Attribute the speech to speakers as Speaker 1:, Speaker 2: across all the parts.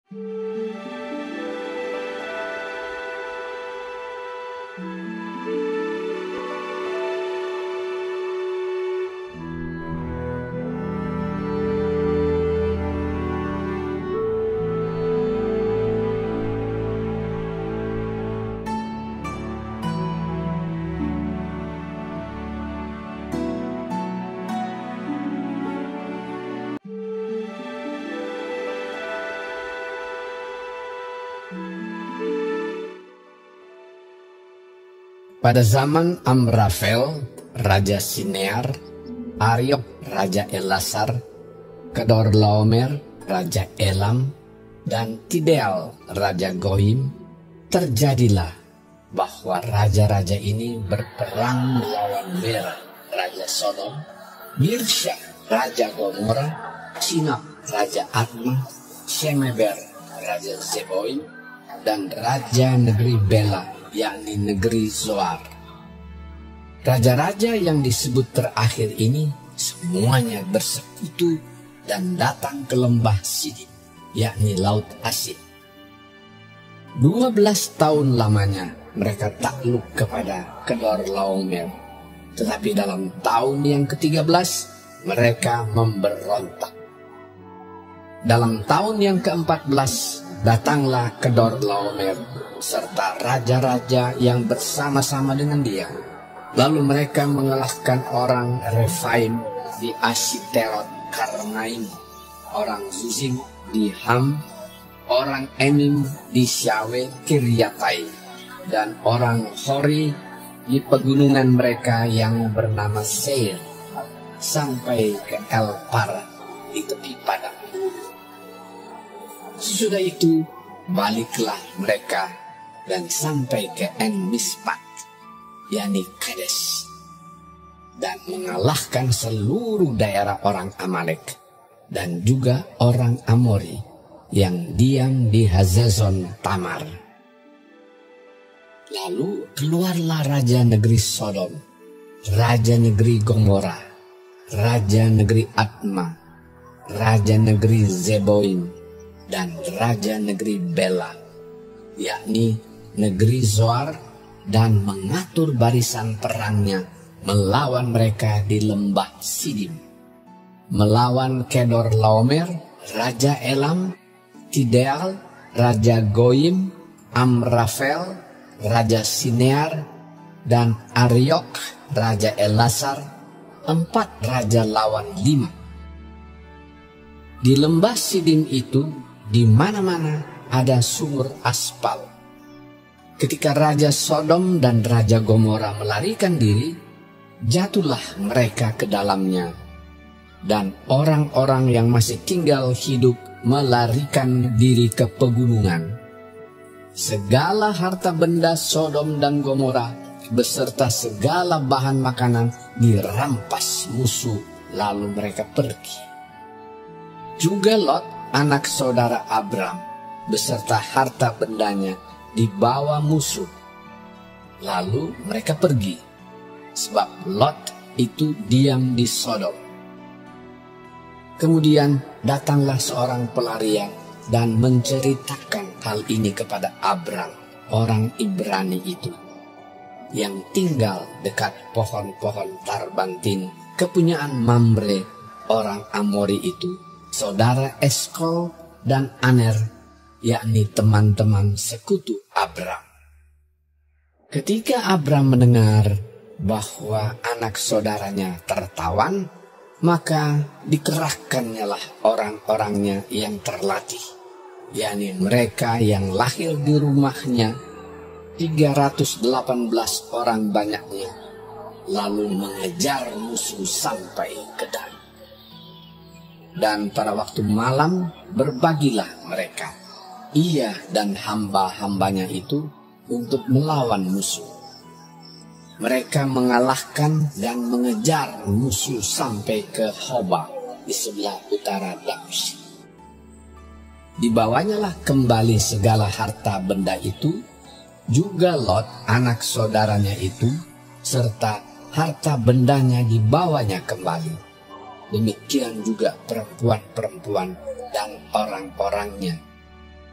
Speaker 1: Pada zaman Amrafel, Raja Sinear, Ariok, Raja Elasar, Kedorlaomer, Raja Elam, dan Tideal, Raja Goyim, terjadilah bahwa raja-raja ini berperang melawan Bera, Raja Sodom, Birsha, Raja Gomora, Sinab, Raja Adma, Shemeber, Raja Zeboim, dan Raja Negeri Bela, yakni negeri Zoar. Raja-raja yang disebut terakhir ini semuanya bersekutu dan datang ke lembah Sidim, yakni Laut Asin. 12 tahun lamanya mereka takluk kepada Kedorlaomer, tetapi dalam tahun yang ke-13 mereka memberontak. Dalam tahun yang ke-14 datanglah Kedorlaomer serta raja-raja yang bersama-sama dengan dia. Lalu mereka mengalahkan orang Refaim di Asiterot Karnaim, orang Zuzim di Ham, orang Emim di Syawe Kiryatai, dan orang Hori di pegunungan mereka yang bernama Seir, sampai ke El Paran di tepi padang. Sesudah itu baliklah mereka dan sampai ke En Mispat, yakni Kades, dan mengalahkan seluruh daerah orang Amalek dan juga orang Amori yang diam di Hazazon Tamar. Lalu keluarlah raja negeri Sodom, raja negeri Gomora, raja negeri Adma, raja negeri Zeboim, dan raja negeri Bela, yakni negeri Zoar, dan mengatur barisan perangnya melawan mereka di lembah Sidim, melawan Kedorlaomer, Raja Elam, Tideal, Raja Goyim, Amrafel, Raja Sinear, dan Ariok, Raja Elasar, 4 raja lawan 5. Di lembah Sidim itu di mana-mana ada sumur aspal. Ketika Raja Sodom dan Raja Gomora melarikan diri, jatuhlah mereka ke dalamnya. Dan orang-orang yang masih tinggal hidup melarikan diri ke pegunungan. Segala harta benda Sodom dan Gomora beserta segala bahan makanan dirampas musuh, lalu mereka pergi. Juga Lot, anak saudara Abram, beserta harta bendanya dibawa musuh, lalu mereka pergi, sebab Lot itu diam di Sodom. Kemudian datanglah seorang pelarian dan menceritakan hal ini kepada Abram, orang Ibrani itu, yang tinggal dekat pohon-pohon tarbantin kepunyaan Mamre, orang Amori itu, saudara Eskol dan Aner, yakni teman-teman sekutu Abram. Ketika Abram mendengar bahwa anak saudaranya tertawan, maka dikerahkannyalah orang-orangnya yang terlatih, yakni mereka yang lahir di rumahnya, 318 orang banyaknya, lalu mengejar musuh sampai ke Dan. Dan pada waktu malam berbagilah mereka, ia dan hamba-hambanya itu, untuk melawan musuh. Mereka mengalahkan dan mengejar musuh sampai ke Hoba di sebelah utara Daus. Dibawanyalah kembali segala harta benda itu, juga Lot anak saudaranya itu, serta harta bendanya dibawanya kembali. Demikian juga perempuan-perempuan dan orang-orangnya.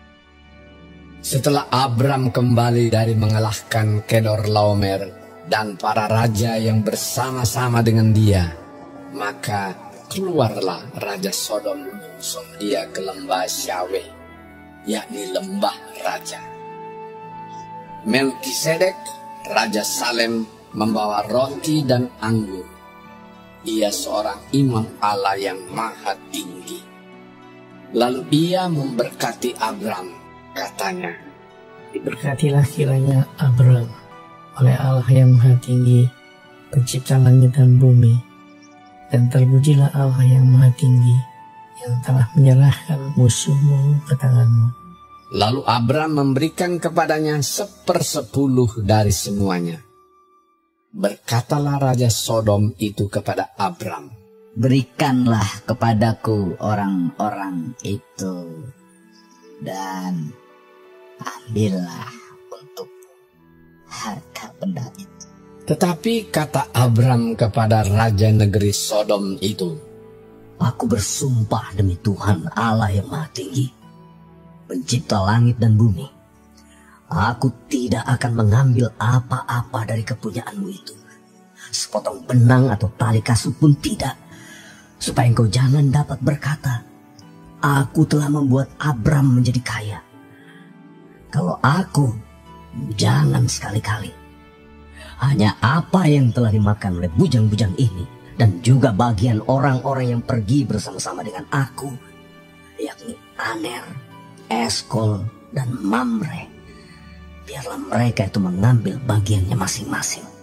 Speaker 1: Setelah Abram kembali dari mengalahkan Kedorlaomer dan para raja yang bersama-sama dengan dia, maka keluarlah Raja Sodom mengusung dia ke lembah Syaweh, yakni lembah raja. Melkisedek, Raja Salem, membawa roti dan anggur. Ia seorang imam Allah yang maha tinggi. Lalu ia memberkati Abram, katanya,
Speaker 2: "Diberkatilah kiranya Abram oleh Allah yang maha tinggi, pencipta langit dan bumi, dan terpujilah Allah yang maha tinggi, yang telah menyerahkan musuhmu ke tanganmu."
Speaker 1: Lalu Abram memberikan kepadanya 1/10 dari semuanya. Berkatalah Raja Sodom itu kepada Abram,
Speaker 3: "Berikanlah kepadaku orang-orang itu, dan ambillah untuk harta benda itu."
Speaker 1: Tetapi kata Abram kepada Raja negeri Sodom itu,
Speaker 3: "Aku bersumpah demi Tuhan Allah yang maha tinggi, pencipta langit dan bumi, aku tidak akan mengambil apa-apa dari kepunyaanmu itu, sepotong benang atau tali kasut pun tidak, supaya engkau jangan dapat berkata, aku telah membuat Abram menjadi kaya. Kalau aku, jangan sekali-kali. Hanya apa yang telah dimakan oleh bujang-bujang ini, dan juga bagian orang-orang yang pergi bersama-sama dengan aku, yakni Aner, Eskol, dan Mamre, biarlah mereka itu mengambil bagiannya masing-masing.